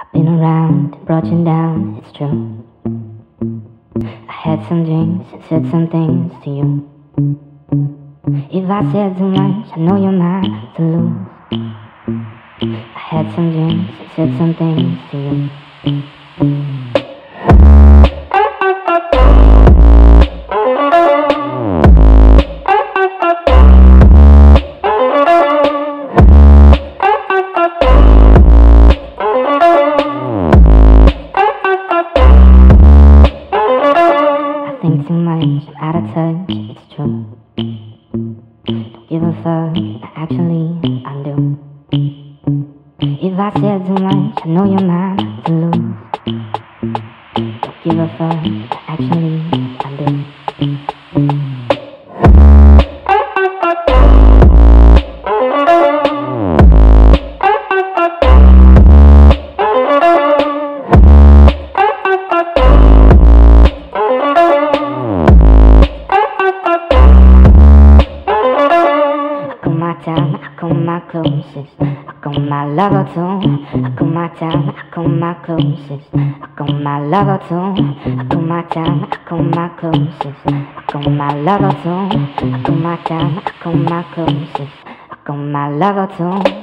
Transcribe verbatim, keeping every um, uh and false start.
Been around, brought you down, it's true. I had some drinks, said some things to you. If I said too much, I know you're mine to lose. I had some drinks, said some things to you. Think too much, I'm out of touch, it's true. Don't give a fuck, actually I do. If I said too much, I know you're mine to lose. Don't give a fuck, actually I do. Time, I call my closest, I call my lover too. I call my time, I call my closest, I call my lover too. I call my time, I call my closest, I call my lover too. I call my time, I call my closest, I call my lover too.